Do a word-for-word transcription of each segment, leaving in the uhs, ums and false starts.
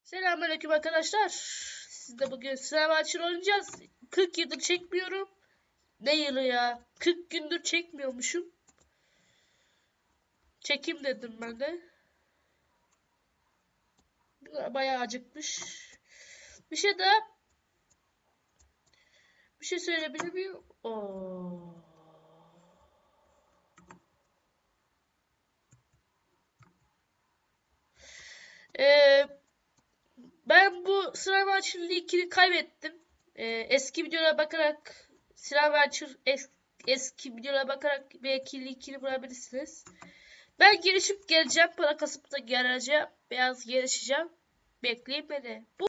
Selamünaleyküm arkadaşlar. Sizle bugün sınav açır oynayacağız. kırk yıldır çekmiyorum. Ne yılı ya? kırk gündür çekmiyormuşum. Çekeyim dedim ben de. Bayağı acıkmış. Bir şey daha. Bir şey söyleyebilir miyim? Oo. Ee, ben bu sınav açır linkini kaybettim. Ee, eski videolara bakarak sınav açır es, eski videolara bakarak belki linkini bulabilirsiniz. Ben girişip geleceğim. Para kasıp da geleceğim. Biraz gelişeceğim. Bekleyin beni. Bu...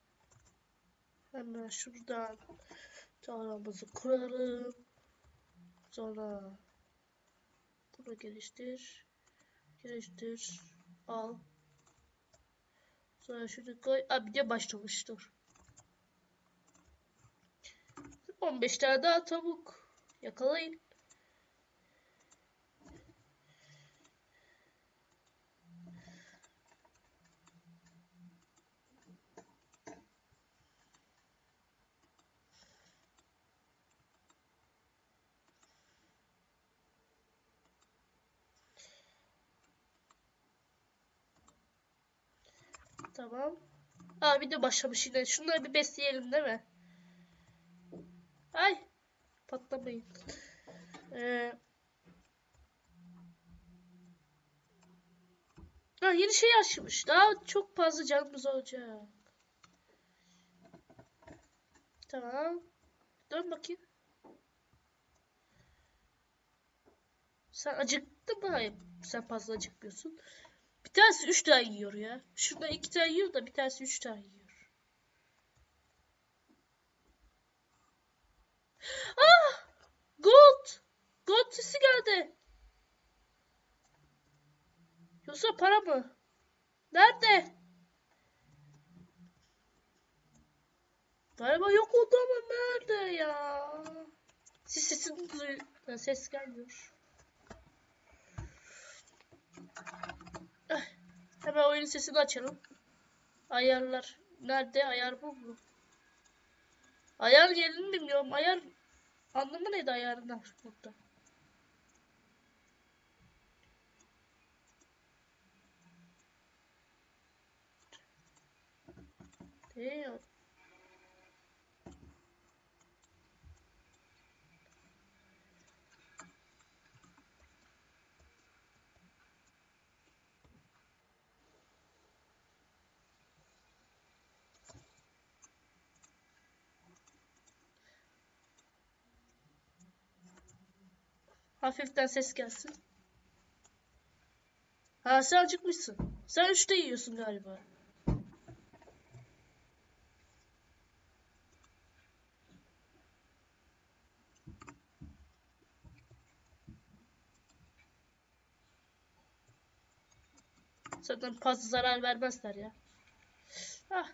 Hemen şuradan tarlamızı kuralım. Sonra bunu geliştir. Geliştir. Al. Sonra şunu koy. Aa, bir de başlamıştır. on beş tane daha tavuk. Yakalayın. Tamam. Aa, bir de başlamış yine. Şunları bir besleyelim değil mi? Ay. Patlamayın. Ee, ha, yeni şey açmış. Daha çok fazla canımız olacak. Tamam. Dön bakayım. Sen acıktın mı? Hayır. Sen fazla acıkmıyorsun. Bir tanesi üç tane yiyor ya. Şurada iki tane yiyor da bir tanesi üç tane yiyor. Ah! Gold! Gold sesi geldi. Yoksa para mı? Nerede? Galiba yok oldu ama nerede ya? Siz sesini duyuyor. Ses gelmiyor. Ah, hemen oyunun sesini açalım. Ayarlar. Nerede? Ayar bu mu? Ayar yerini bilmiyorum. Ayar anlamı neydi ayarında burada? Değil. Hafiften ses gelsin. Ha, sen acıkmışsın. Sen üçte yiyorsun galiba. Zaten fazla zarar vermezler ya. Ah.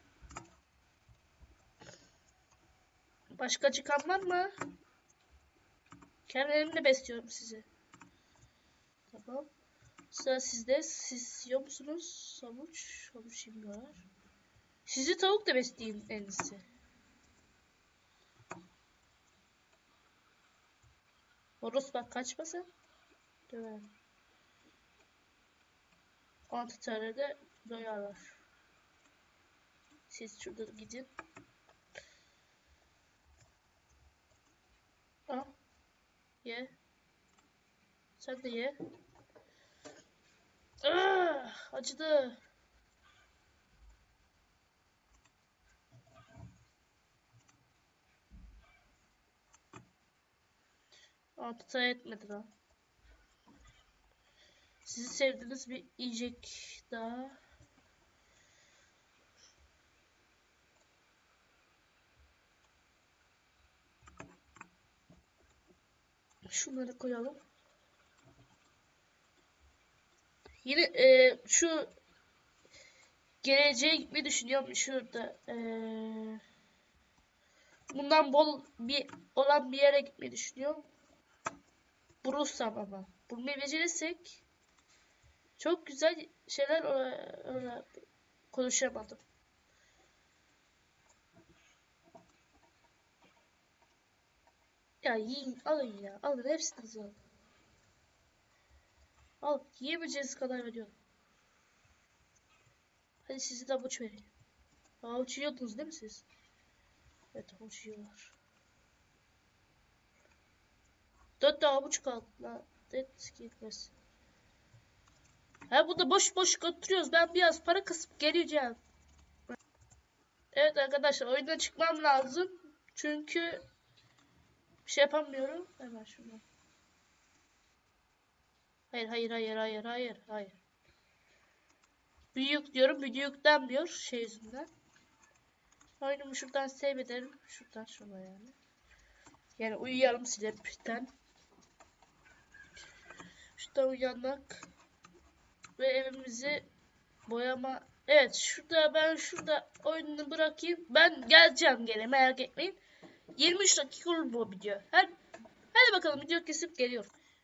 Başka çıkan var mı? Kendi elimle besliyorum sizi. Tamam. Sıra sizde. Siz yiyor musunuz? Havuç. Havuç yemiyorlar. Sizi tavuk da besleyeyim en iyisi. Horoz bak kaçmasın. Döverim. Altı tane de doyarlar. Siz şurada gidin. Al. Ye. Sen de ye. Ah, acıdı. Altı tane etmedi lan. Sizi sevdiğiniz bir yiyecek daha. Şunları koyalım. Yine e, şu geleceğe gitmeyi düşünüyorum. Şurada e, bundan bol bir olan bir yere gitmeyi düşünüyorum. Bulursam ama. Bulmayı becerirsek çok güzel şeyler e, e, konuşamadım. Ya yiyin, alın ya. Alın, hepsini alın. Al, yiyemeyeceğiniz kadar veriyorum. Hadi sizi de avuç vereyim. Avuç yiyordunuz değil mi siz? Evet, avuç yiyorlar. Dört tane avuç kaldı. Lan, det gitmesin. Ha, burada boş boş götürüyoruz. Ben biraz para kısıp geleceğim. Evet arkadaşlar, oyundan çıkmam lazım. Çünkü bir şey yapamıyorum. Hemen şunu. Hayır hayır hayır hayır hayır hayır. Büyük diyorum, video yüklenmiyor şey yüzünden. Oyunumu şuradan save ederim. Şuradan şuna yani. Yani uyuyalım silepten. Şuradan uyanmak. Ve evimizi boyama. Evet, şurada ben şurada oyununu bırakayım. Ben geleceğim gene, merak etmeyin. yirmi üç dakika olur bu video. Hadi, hadi bakalım, video kesip geliyor.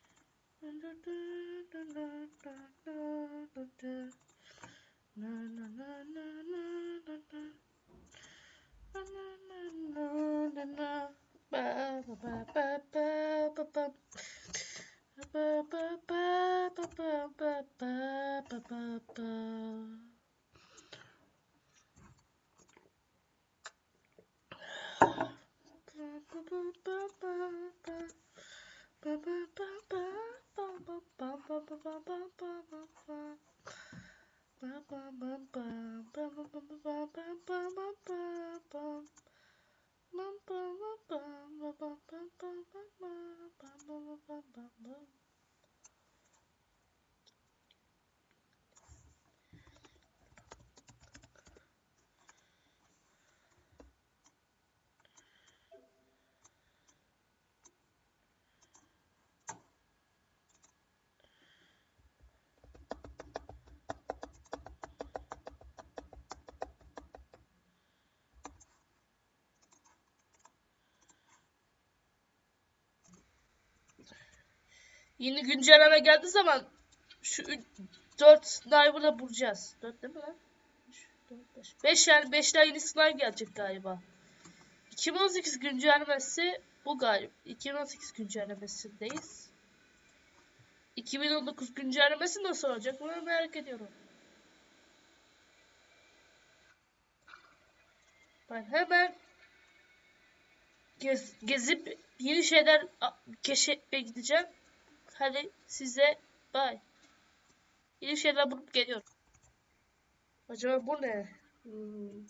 Yeni güncelleme geldiği zaman şu dört sniper'ı bulacağız. dört değil mi lan? beş yani beşler yeni sniper gelecek galiba. iki bin on sekiz güncellemesi bu galiba. iki bin on sekiz güncellemesindeyiz. iki bin on dokuz güncellemesi nasıl olacak bunu merak ediyorum. Ben hemen gez, gezip yeni şeyler keşfetmeye gideceğim. Hadi size bye. Yeni şeyler bulup geliyorum. Acaba bu ne? Hmm.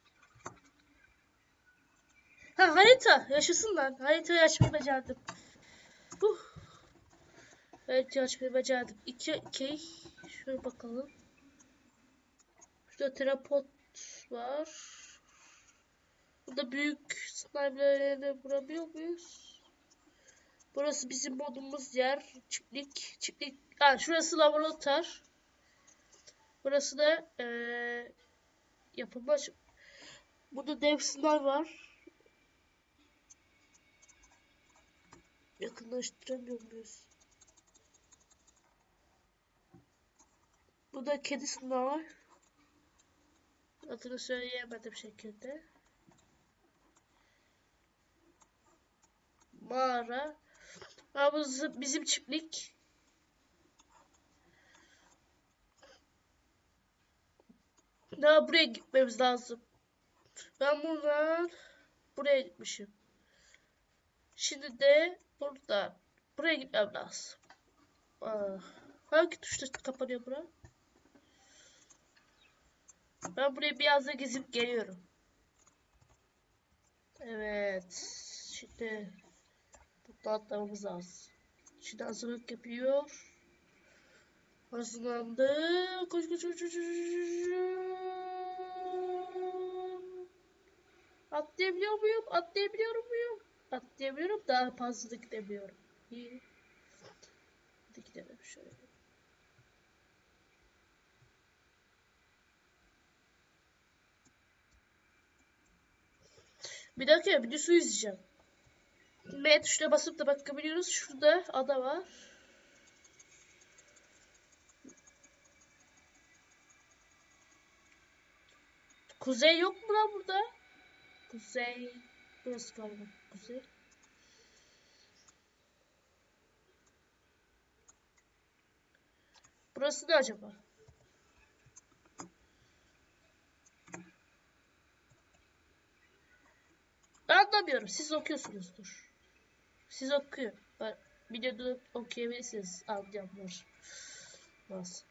Ha, harita. Yaşasın lan. Haritayı açmayı becerdim. Uh. Haritayı açmayı becerdim. İki key. Şöyle bakalım. Şurada tripod var. Burada büyük sniper'ları vurabiliyor muyuz? Burası bizim modumuz yer. Çiftlik. Çiftlik. Ha, şurası laboratuvar. Burası da ee, yapılma. Burada dev sniper var. Yakınlaştıramıyor muyuz? Burada kedi sniper var. Adını söyleyemedim şekilde. Mağara. Ha, bu bizim çiftlik. Daha buraya gitmemiz lazım. Ben buradan buraya gitmişim. Şimdi de burada. Buraya gitmem lazım. Aa, hangi tuşla kapanıyor bura? Ben buraya biraz da gezip geliyorum. Evet. Şimdi burada atlamamız lazım. Şimdi hazırlık yapıyor. Hazırlandı. Koş koş koş koş. Atlayabiliyor muyum? Atlayabiliyor muyum? Atlayabiliyorum. Daha fazla gidemiyorum. İyi. Hadi gidelim şöyle. Bir dakika, bir de su izleyeceğim. M tuşuna basıp da bakabiliyoruz. Şurada ada var. Kuzey yok mu lan burada? Kuzey. Burası galiba kuzey. Burası ne acaba? Ben anlamıyorum. Siz okuyorsunuzdur. Siz okuyun. Ben videoda okuyabilirsiniz. Anlayanlar. Nasıl?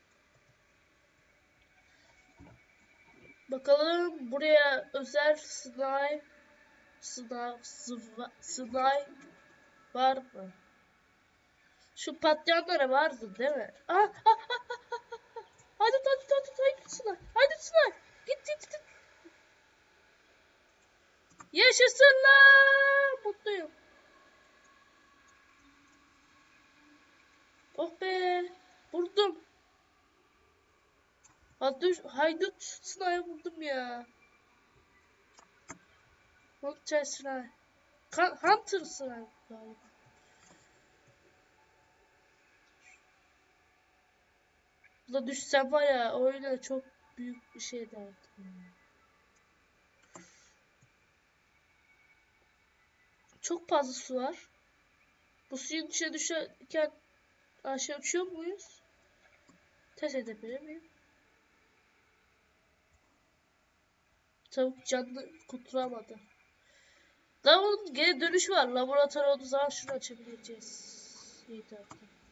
Bakalım buraya özel sınav sınav sıva- sınav var mı? Şu patlayanlara vardı değil mi? Ah, ah, ah, ah, ah, ah, ah. Hadi hadi hadi hadi sınav. Hadi sınav. Git git git. Yaşasın lan. Mutluyum. Oh be. Vurdum. Hadi haydut sınavı buldum ya. Hunter sınav. Hunter sınav galiba. Burada düşsem var ya öyle çok büyük bir şey derdim. Çok fazla su var. Bu suyun içine düşerken aşağı uçuyor muyuz? Test edebilir miyim? Tavuk canlı kurtulamadı. Daha bunun geri dönüş var. Laboratuvar olduğu zaman şunu açabileceğiz. İyi tamam.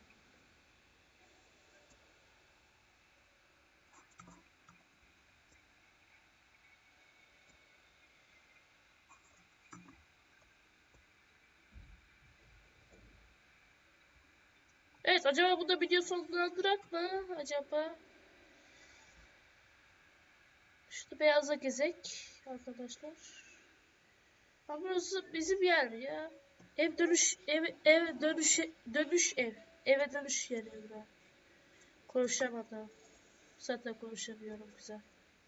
Evet, acaba bu da video sonlandırak mı? Acaba? Şunu beyaza gezek arkadaşlar. Ama burası bizim yer ya. Ev dönüş ev ev dönüş dönüş ev. Eve dönüş yeri ben. Konuşamadım. Zaten konuşamıyorum güzel.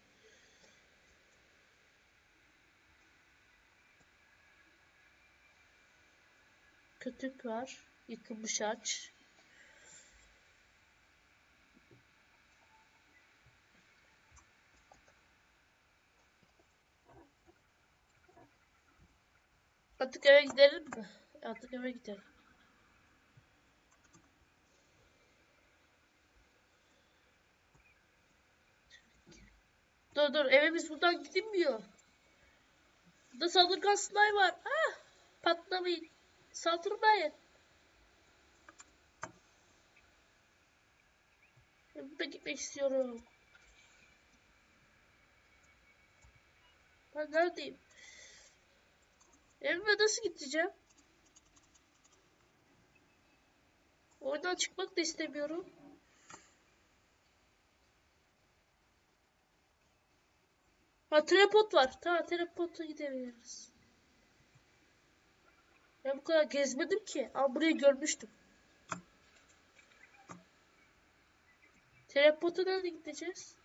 Kötük var. Yıkılmış ağaç. Artık eve gidelim mi? Artık eve gidelim. Dur dur, evimiz buradan gidilmiyor. Burada saldırgan slime var. Ah! Patlamayın. Saldırmayın. Evime gitmek istiyorum. Ben neredeyim? Evime nasıl gideceğim? Oradan çıkmak da istemiyorum. Ha, teleport var. Tamam, teleporta gidebiliriz. Ben bu kadar gezmedim ki. Ama burayı görmüştüm. Teleporta nerede gideceğiz?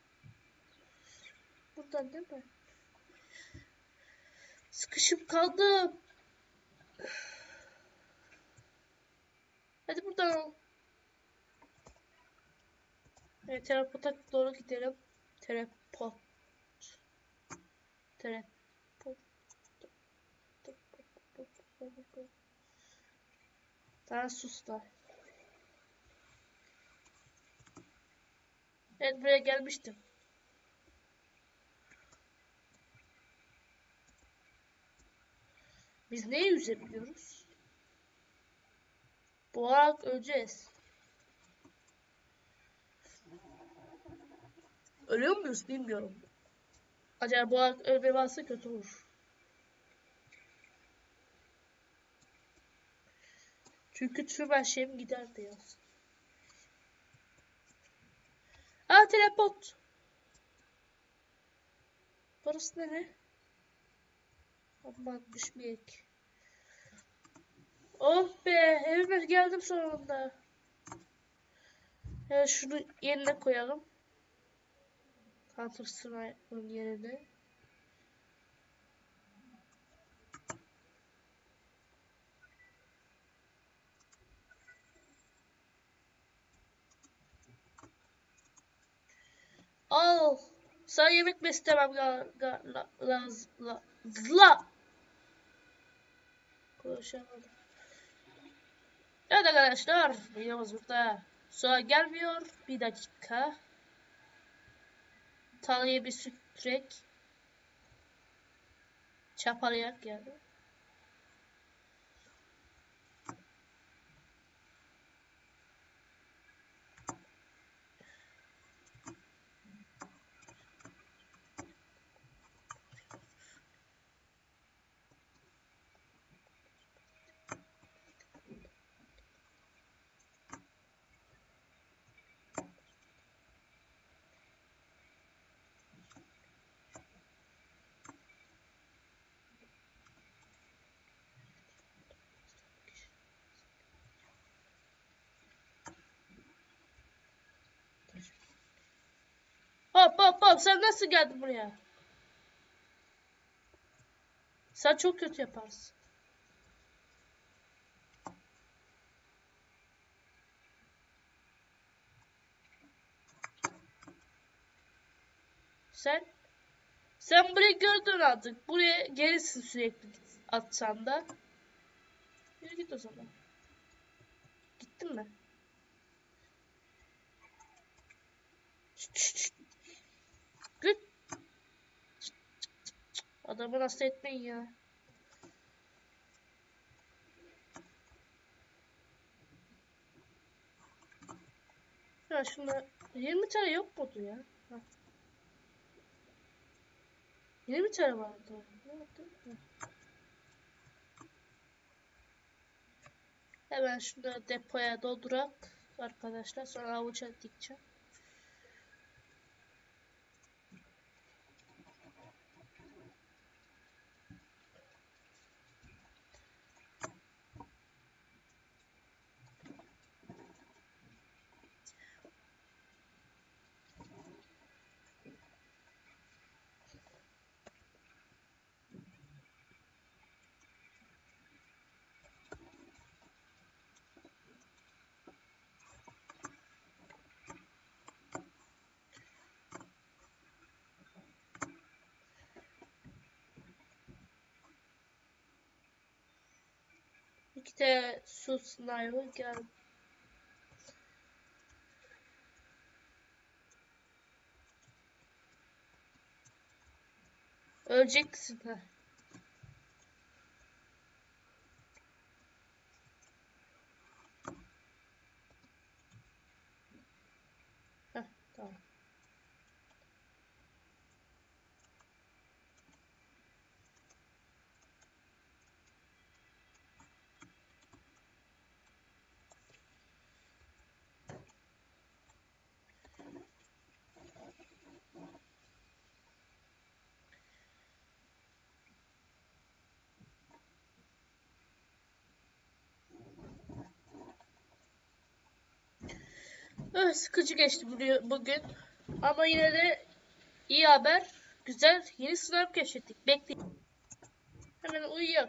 Buradan değil mi? Sıkışıp kaldım. Hadi buradan. Evet, teleporta doğru gidelim. Teleport. Teleport. Daha suslar. Evet, buraya gelmiştim. Biz neye yüzebiliyoruz? Boğarak öleceğiz. Ölüyor muyuz bilmiyorum. Acaba boğarak ölme varsa kötü olur. Çünkü tüm her şeyim giderdi ya. Aa, teleport. Burası nere? Aman düşmeyek. Oh be, evime geldim sonunda. Evet, şunu yerine koyalım. Counter Strike'ın yerine. Al. Sana yemek mi istemem la la la la la la. Konuşamadım. Evet arkadaşlar, videomuz burada Sonra gelmiyor. Bir dakika. Tanrı'ya bir sütrek. Çapalayak geldi. Hop hop hop, sen nasıl geldin buraya? Sen çok kötü yaparsın. Sen sen burayı gördün artık. Buraya gelirsin sürekli atsan da. Yürü git o zaman. Gittin mi? Şşt, şşt, şşt. Git. Adamı hasta etmeyin ya. Ya şunda yirmi tane yok mudur ya? Ha. yirmi tane vardı. Ne yaptın? Ha. Hemen şunu depoya doldurak arkadaşlar. Sonra avuça dikeceğim. İki tane su sniper geldi. Öleceksin ha. Heh, tamam. Evet, sıkıcı geçti bugün. Ama yine de iyi haber. Güzel. Yeni sınav keşfettik. Bekleyin. Hemen uyuyak.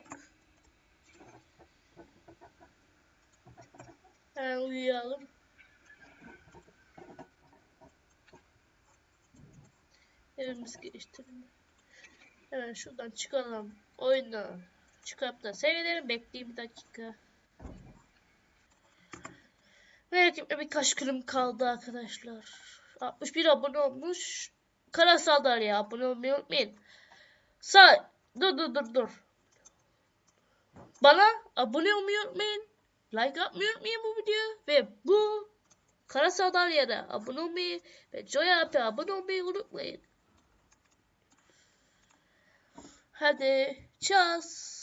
Hemen uyuyalım. Evimiz geliştirelim. Hemen şuradan çıkalım. Oyunu çıkıp da seyredelim. Bekleyin bir dakika. Merak etme, birkaç günüm kaldı arkadaşlar. altmış bir abone olmuş. Karasal Darya abone olmayı unutmayın. Sağ dur dur dur dur. Bana abone olmayı unutmayın. Like atmayı unutmayın bu video. Ve bu Karasal Darya'da abone olmayı ve Joy App'e abone olmayı unutmayın. Hadi ças.